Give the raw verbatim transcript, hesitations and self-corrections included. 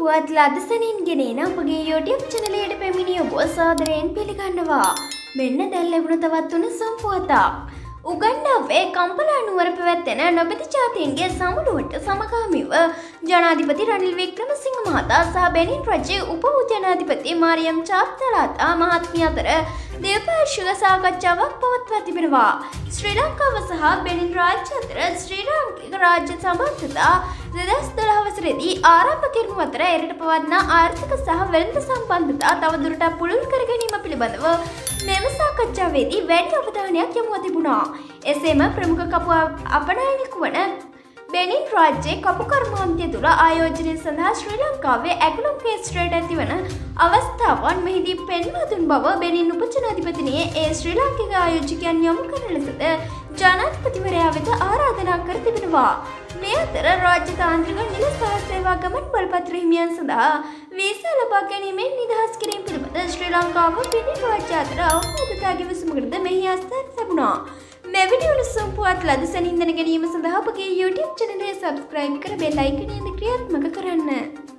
පුවත් ලදසනින් ගෙනෙන අපගේ YouTube channel එකට පැමිණිය ඔබ සාදරයෙන් පිළිගන්නවා. මෙන්න දැන් ලැබුණ තවත් උණුසුම් පුවතක්. උගන්ඩාවේ කම්පලා නුවර පැවැත්වෙන නොබෙති ජාතීන්ගේ සමුළුවට සමගාමීව ජනාධිපති රනිල් වික්‍රමසිංහ මහතා සහ බෙනින් රජයේ උප ජනාධිපති මාරියම් චාප්තලාතා මහත්මිය අතර දෙපාර්ශ්වික සාකච්ඡාවක් පවත්වා තිබෙනවා. ශ්‍රී ලංකාව සහ බෙනින් රාජ්‍ය අතර ශ්‍රී ලාංකික රාජ්‍ය සම්බන්ධතා දෙදහස් දොළහ වසරේදී ආරම්භ කරනු අතර එරට පවත්නා ආර්ථික සහ වෙළඳ සම්බන්ධතා තවදුරටත් පුළුල් කර ගැනීම පිළිබඳව මෙම සාකච්ඡාවේදී වැඩි අවධානයක් යොමු තිබුණා. එසේම ප්‍රමුඛ කපු අපනයනික වන බෙනින් රාජ්‍යයේ කපු කර්මාන්තය තුළ ආයෝජනය සඳහා ශ්‍රී ලංකාවේ ඇකුළම් ක්ෂේත්‍රයට ඇතිවන අවස්ථාවන් මෙහිදී පෙන්වා දුන් බව බෙනින් උපජනාධිපතිනිය ඒ ශ්‍රී ලාංකික ආයෝජකයන් යොමු කරන ලෙසද ජනාධිපතිවරයා වෙත ආරාධනා කර තිබෙනවා. මේ අතර රාජ්‍ය තාන්ත්‍රික නිල සහ සේවා ගමන් බලපත්‍ර හිමියන් සඳහා වීසා ලබා ගැනීමෙන් නිදහස් කිරීම පිළිබඳ ශ්‍රී ලංකාව බෙනින් රාජ්‍ය අතර අවබෝධතා කිවිසුමකටද මෙහි අස්තර ලැබුණා. මෙවැනි උණුසුම් පුවත් ලදසනින් දැන ගැනීම සඳහා අපගේ YouTube channel එක subscribe කර bell icon එක ක්‍රියාත්මක කරන්න.